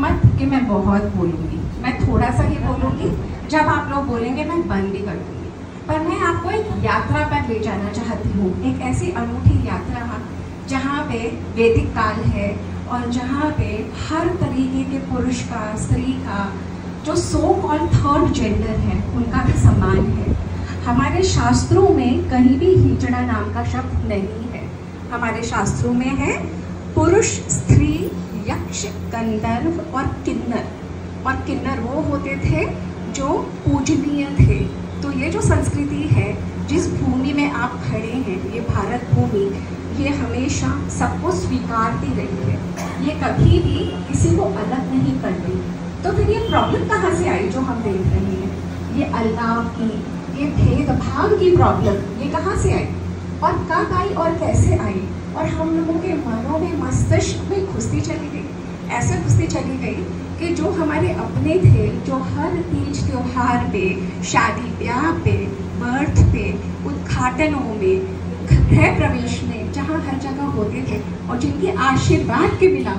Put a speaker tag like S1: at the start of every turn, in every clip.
S1: मत कि मैं बहुत बोलूँगी, मैं थोड़ा सा ही बोलूँगी। जब आप लोग बोलेंगे मैं बंद भी कर दूँगी। पर मैं आपको एक यात्रा पर ले जाना चाहती हूँ, एक ऐसी अनूठी यात्रा जहाँ पे वैदिक काल है और जहाँ पे हर तरीके के पुरुष का, स्त्री का, जो सो कॉल्ड थर्ड जेंडर है, उनका भी सम्मान है। हमारे शास्त्रों में कहीं भी हिजड़ा नाम का शब्द नहीं है। हमारे शास्त्रों में है पुरुष, स्त्री, यक्ष, गंधर्व और किन्नर। और किन्नर वो होते थे जो पूजनीय थे। तो ये जो संस्कृति है, जिस भूमि में आप खड़े हैं, ये भारत भूमि, ये हमेशा सबको स्वीकारती रही है। ये कभी भी किसी को अलग नहीं करती। तो फिर ये प्रॉब्लम कहाँ से आई जो हम देख रहे हैं? ये अलगाव की, ये भेदभाव की प्रॉब्लम, ये कहाँ से आई और कब आई और कैसे आई? और हम लोगों के मनों में, मस्तिष्क में घुसती चली गई। ऐसे घुसती चली गई कि जो हमारे अपने थे, जो हर तीज त्योहार पे, शादी ब्याह पे, बर्थ पे, उद्घाटनों में, गृह प्रवेश में, जहाँ हर जगह होते थे और जिनके आशीर्वाद के बिना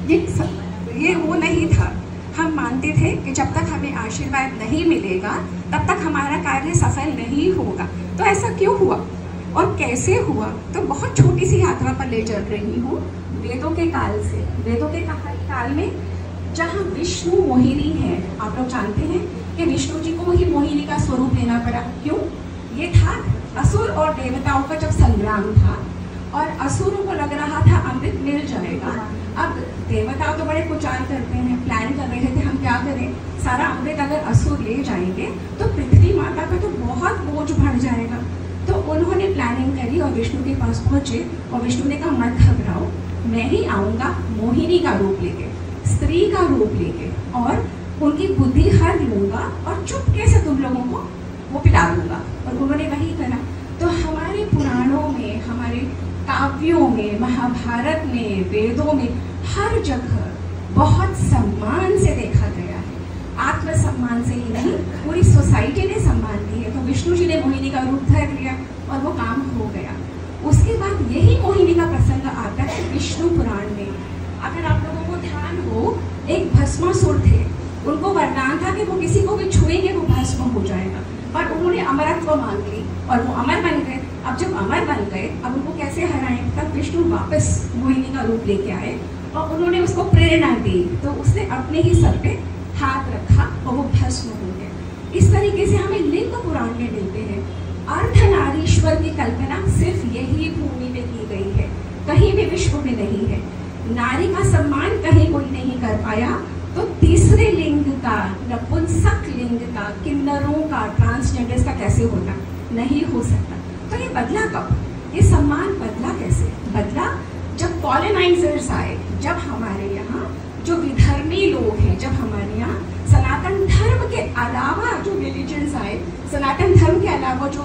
S1: ये वो नहीं था। हम मानते थे कि जब तक हमें आशीर्वाद नहीं मिलेगा तब तक हमारा कार्य सफल नहीं होगा। तो ऐसा क्यों हुआ और कैसे हुआ? तो बहुत छोटी सी यात्रा पर ले चल रही हूँ वेदों के काल से। वेदों के काल में जहाँ विष्णु मोहिनी है, आप लोग जानते हैं कि विष्णु जी को ही मोहिनी का स्वरूप लेना पड़ा। क्यों? ये था असुर और देवताओं का जब संग्राम था और असुरों को लग रहा था अमृत मिल जाएगा। अब देवता तो बड़े कुचाल करते हैं, प्लान कर रहे थे हम क्या करें, सारा अमृत अगर असुर ले जाएंगे तो पृथ्वी माता का तो बहुत बोझ बढ़ जाएगा। तो उन्होंने प्लानिंग करी और विष्णु के पास पहुंचे और विष्णु ने कहा मत घबराओ, मैं ही आऊँगा मोहिनी का रूप लेके, स्त्री का रूप लेके, और उनकी बुद्धि हर लूँगा और चुपके से तुम लोगों को वो पिला दूंगा। और उन्होंने वही करा। तो हमारे पुराणों में, हमारे काव्यों में, महाभारत में, वेदों में, हर जगह बहुत सम्मान से देखा गया है। आत्मसम्मान से ही नहीं, पूरी सोसाइटी ने सम्मान दी है। तो विष्णु जी ने मोहिनी का रूप धर लिया और वो काम हो गया। उसके बाद यही मोहिनी का प्रसंग आता है विष्णु पुराण में। अगर आप लोगों को ध्यान हो, एक भस्मासुर थे, उनको वरदान था कि वो किसी को भी छुएंगे वो भस्म हो जाएगा, पर उन्होंने अमरत्व मांग ली और वो अमर बन गए। अब जब अमर बन गए, अब उनको कैसे हराएं? तब विष्णु वापस मोहिनी का रूप लेके आए और उन्होंने उसको प्रेरणा दी। तो उसने अपने ही सर पे हाथ रखा और वो भस्म हो गए। इस तरीके से हमें लिंग पुराण में मिलते हैं। अर्धनारीश्वर की कल्पना सिर्फ यही भूमि में की गई है, कहीं भी विश्व में नहीं है। नारी का सम्मान कहीं कोई नहीं कर पाया। तो तीसरे लिंग का, नपुंसक लिंग का, किन्नरों का, ट्रांसजेंडर्स का कैसे होता? नहीं हो सकता। तो ये बदला कब? ये सम्मान बदला कैसे? बदला जब कॉलोनाइजर्स आए, जब हमारे यहाँ जो विधर्मी लोग हैं, जब हमारे यहाँ सनातन धर्म के अलावा जो रिलीजन्स आए, सनातन धर्म के अलावा जो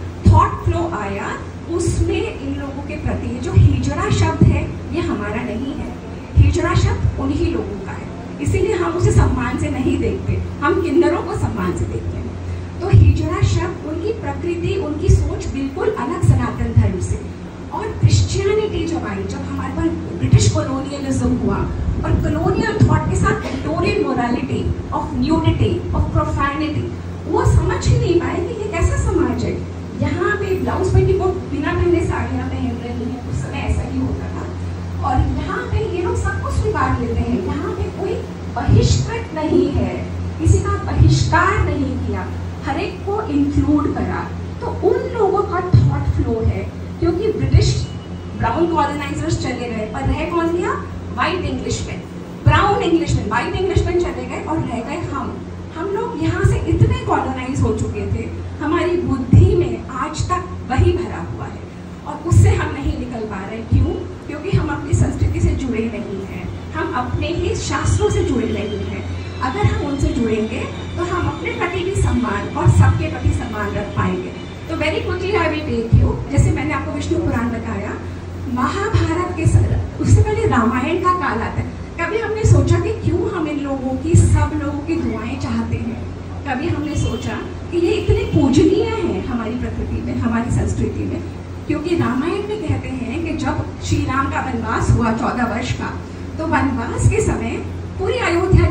S1: थॉट फ्लो आया, उसमें इन लोगों के प्रति जो हिजड़ा शब्द है ये हमारा नहीं है। हिजड़ा शब्द उन्हीं लोगों का है, इसीलिए हम उसे सम्मान से नहीं देखते, हम किन्नरों को सम्मान से देखते हैं। तो हिजड़ा शब्द, उनकी प्रकृति, उनकी सोच बिल्कुल अलग सनातन धर्म से। और क्रिश्चियनिटी जब आई, जब हमारे पास ब्रिटिश कॉलोनियलिज्म हुआ और कॉलोनियल थॉट के साथ Victorian morality of nudity, of profanity, वो समझ ही नहीं पाए कि ये कैसा समाज है। यहाँ पे ब्लाउज पेटीकोट बिना पहने साड़ियाँ पहन रही हैं, उस समय ऐसा ही होता था। और यहाँ पे ये लोग सबको स्वीकार लेते हैं, यहाँ पे कोई बहिष्कृत नहीं है, किसी का बहिष्कार नहीं किया, हर एक को इंक्लूड करा। तो उन लोगों का थॉट फ्लो है, क्योंकि ब्रिटिश ब्राउन कॉलोनाइजर्स चले गए, पर रह कौन गया? White Englishman, brown Englishman, white Englishman चले गए और रह गए हम लोग यहाँ से इतने कॉलोनाइज हो चुके थे, हमारी बुद्धि में आज तक वही भरा हुआ है और उससे हम नहीं निकल पा रहे। क्यों? क्योंकि हम अपनी संस्कृति से जुड़े नहीं हैं, हम अपने ही शास्त्रों से जुड़े नहीं हैं। अगर हम उनसे जुड़ेंगे तो हम अपने प्रति भी सम्मान और सबके प्रति सम्मान रख पाएंगे। तो very quickly I will take you, जैसे मैंने आपको विष्णु पुराण बताया, महाभारत के उससे पहले रामायण का काल आता है। कभी हमने सोचा कि क्यों हम इन लोगों की, सब लोगों की दुआएं चाहते हैं? कभी हमने सोचा कि ये इतने पूजनीय हैं हमारी प्रकृति में, हमारी संस्कृति में? क्योंकि रामायण में कहते हैं कि जब श्री राम का वनवास हुआ 14 वर्ष का, तो वनवास के समय पूरी अयोध्या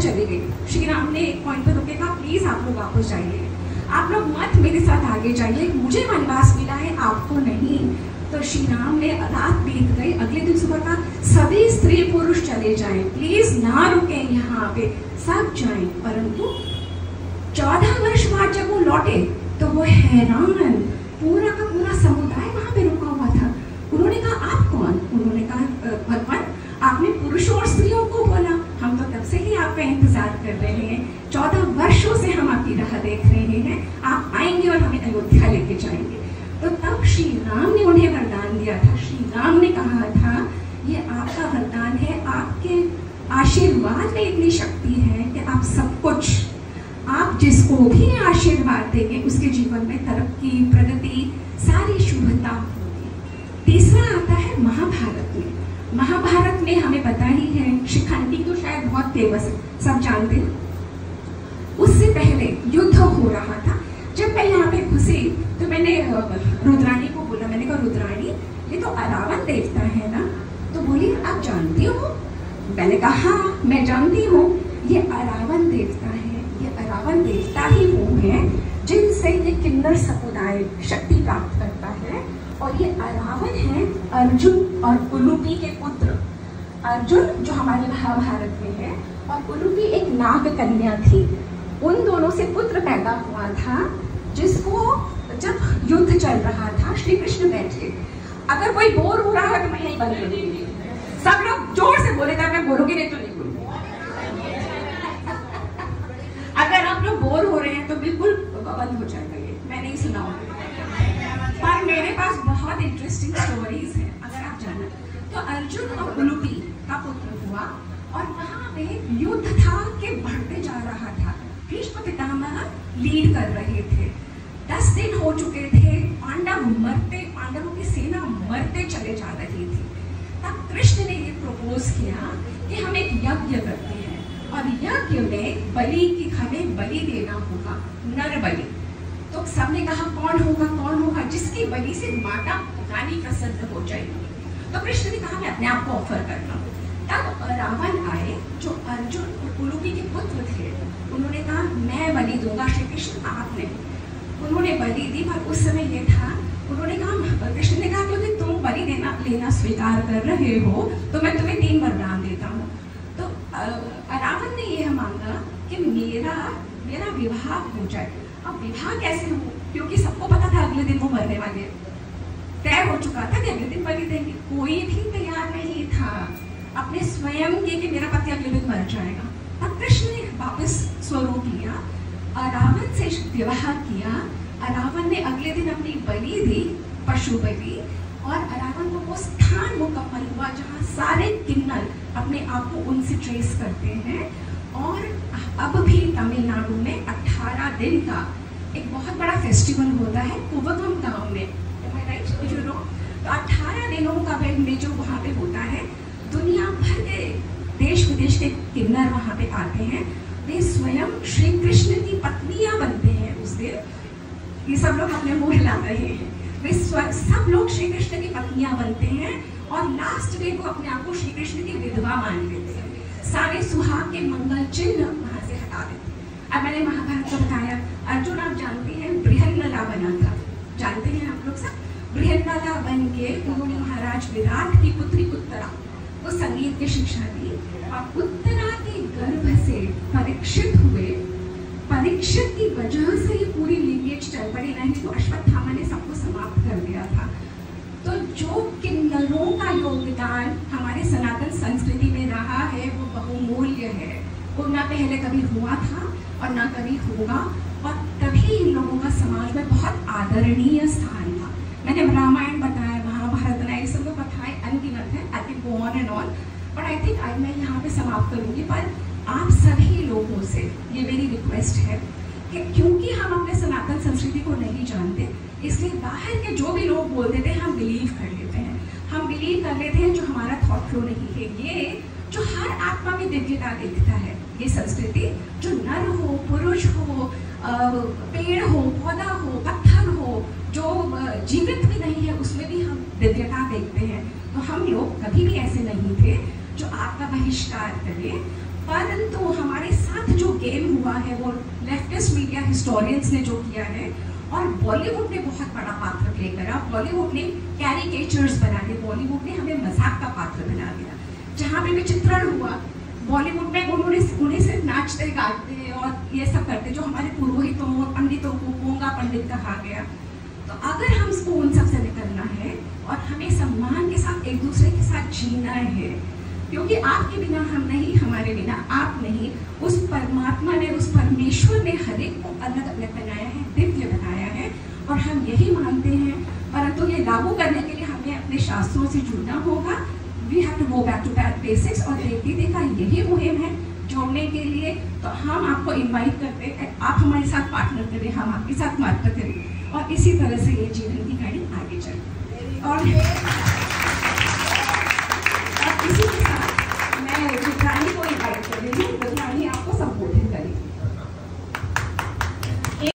S1: चली गई। श्री राम ने एक पॉइंट पर रुके, कहा प्लीज आप लोग वापस जाइए, आप लोग मत मेरे साथ आगे जाइए, मुझे वनवास मिला है, आपको नहीं। तो श्री राम ने, रात बीत गई, अगले दिन सुबह का सभी स्त्री पुरुष चले जाएं, प्लीज ना रुके यहाँ पे, सब जाएं। परंतु 14 वर्ष बाद जब वो लौटे तो वो हैरान, पूरा का पूरा समुदाय वहां पे रुका हुआ था। उन्होंने कहा आप कौन? उन्होंने कहा भगवान आपने पुरुषों और स्त्रियों को बोला, हम तो तब से ही आपका इंतजार कर रहे हैं, 14 वर्षों से हम आपकी राह देख रहे हैं, आप आएंगे और हमें अयोध्या लेके जाएंगे। तो तब श्री राम ने उन्हें वरदान दिया था। श्री राम ने कहा था ये आपका वरदान है, आपके आशीर्वाद में इतनी शक्ति है कि आप सब कुछ, आप जिसको भी आशीर्वाद देंगे उसके जीवन में तरक्की, प्रगति, सारी शुभता होगी। तीसरा आता है महाभारत में। महाभारत में हमें पता ही है, शिखंडी तो शायद बहुत फेमस है, सब जानते हैं। उससे पहले युद्ध हो रहा था। जब मैं यहाँ पे घुसी तो मैंने रुद्राणी को बोला, मैंने कहा रुद्राणी ये तो अरावण देवता है ना? तो बोली आप जानती हो? मैंने कहा हाँ मैं जानती हूँ, ये अरावण देवता है। ये अरावण देवता ही वो है जिनसे ये किन्नर समुदाय शक्ति प्राप्त करता है। और ये अरावण है अर्जुन और उलूपी के पुत्र। अर्जुन जो हमारे महाभारत में है और उलूपी एक नाग कन्या थी, उन दोनों से पुत्र पैदा हुआ था, जिसको जब युद्ध चल रहा था श्री कृष्ण बैठे। अगर कोई बोर हो रहा है तो मैं यही बंद कर दूंगी, सब लोग जोर से बोलेगा, मैं बोलूंगी नहीं तो नहीं बोलूंगी। अगर आप लोग बोर हो रहे हैं तो बिल्कुल बंद हो जाएगा, ये मैं नहीं सुनाऊंगी। पर मेरे पास बहुत इंटरेस्टिंग स्टोरीज हैं, अगर आप जानना। तो अर्जुन और उलूपी का पुत्र हुआ और वहां पे युद्ध था कि बढ़ते जा रहा था। भीष्म पितामह लीड कर रहे थे, 10 दिन हो चुके थे, पांडवों की सेना मरते चले जा रही थी। तब कृष्ण ने ये प्रपोज किया कि हम एक यज्ञ करते हैं और यज्ञ में बलि की, हमें बलि देना होगा, नर बलि। तो सबने कहा कौन होगा जिसकी बलि से माता रानी प्रसन्न हो जाएगी। तो कृष्ण ने कहा मैं अपने आप को ऑफर करता हूँ। तब रावण आए जो अर्जुन और उलूपी के पुत्र थे, उन्होंने कहा मैं बलि दूंगा श्री कृष्ण, आप नहीं। उन्होंने बलि दी, पर उस समय ये था, उन्होंने कहा, कृष्ण ने कहा क्योंकि तुम बलि लेना स्वीकार कर रहे हो तो मैं तुम्हें 3 वरदान देता हूँ। तो रावण ने यह मांगा कि मेरा विवाह हो जाए। अब विवाह कैसे हो, क्योंकि सबको पता था अगले दिन वो मरने वाले, तय हो चुका था कि अगले दिन बलि देंगे। कोई भी तैयार नहीं था अपने स्वयं के कि मेरा पति अगले दिन मर जाएगा। तब कृष्ण ने वापस स्वरूप लिया, रावण से विवाह किया। रावण ने अगले दिन अपनी बलि दी, पशु बलि, और रावण को वो स्थान मुकम्मल हुआ जहाँ सारे किन्नर अपने आप को उनसे ट्रेस करते हैं। और अब भी तमिलनाडु में 18 दिन का एक बहुत बड़ा फेस्टिवल होता है कुवगम गांव में, तो 18 दिनों का में जो वहाँ पे होता है, दुनिया भर के देश विदेश के किन्नर वहाँ पे आते हैं। वे स्वयं श्री कृष्ण की पत्नियां बनते हैं उस दिन। ये सब लोग अपने मुंह हिला रहे हैं। वे सब लोग श्री कृष्ण की पत्नियां बनते हैं और लास्ट डे को अपने आप को श्री कृष्ण की विधवा मान लेते हैं। सारे सुहाग के मंगल चिन्ह वहां से हटा देते हैं। अब मैंने महाभारत को बताया, अर्जुन आप जानते हैं बृहन्नला बना था, जानते हैं आप लोग सब। बृहन्नला बन के उन्होंने महाराज विराट की पुत्री उत्तरा को संगीत की शिक्षा दी और उत्तरा के गर्भ से परीक्षित हुए। परीक्षित की वजह से ये पूरी लीनिएज चल पड़ी, नहीं तो अश्वत्थामा ने सबको समाप्त कर दिया था। तो जो किन्नरों का योगदान हमारे सनातन संस्कृति में रहा है वो बहुमूल्य है। वो ना पहले कभी हुआ था और ना कभी होगा, और तभी इन लोगों का समाज में बहुत आदरणीय स्थान था। मैंने रामायण बताया, महाभारत बनाया, ये सब बताए, अनगिनत है, I can go on and on, but I think आज मैं यहाँ पे समाप्त करूँगी। पर आप सभी लोगों से ये मेरी रिक्वेस्ट है कि क्योंकि हम अपने सनातन संस्कृति को नहीं जानते, इसलिए बाहर के जो भी लोग बोल देते हैं हम बिलीव कर लेते हैं। हम बिलीव कर लेते हैं जो हमारा थॉट फ्लो नहीं है। ये जो हर आत्मा में दिव्यता देखता है, ये संस्कृति जो नर हो, पुरुष हो, पेड़ हो, पौधा हो, पत्थर हो, जो जीवित भी नहीं है, उसमें भी हम दिव्यता देखते हैं। तो हम लोग कभी भी ऐसे नहीं थे जो आपका बहिष्कार करें, परंतु हमारे गेम हुआ है वो लेफ्टिस्ट मीडिया हिस्टोरियंस ने जो किया है, और बॉलीवुड ने बहुत बड़ा पात्र प्ले करा। बॉलीवुड ने कैरिकेचर्स बना के, बॉलीवुड ने हमें मजाक का पात्र बना दिया। जहाँ पे विचित्रण हुआ बॉलीवुड में, उन्हें सिर्फ नाचते गाते और ये सब करते, जो हमारे पुरोहितों और पंडितों को गूंगा पंडित कहा गया। तो अगर हमको उन सब से निकलना है और हमें सम्मान के साथ एक दूसरे के साथ जीना है, क्योंकि आपके बिना हम नहीं, हमारे बिना आप नहीं। उस परमात्मा ने, उस परमेश्वर ने हर एक को अलग अलग बनाया है, दिव्य बनाया है, और हम यही मानते हैं। परंतु ये लागू करने के लिए हमें अपने शास्त्रों से जुड़ना होगा। We have to go back to basics, और देव दीदी का यही मुहिम है जोड़ने के लिए। तो हम आपको इनवाइट करते हैं, आप हमारे साथ पार्टनर करें, हम आपके साथ पार्टनर करें, और इसी तरह से ये जीवन की गाड़ी आगे चले। और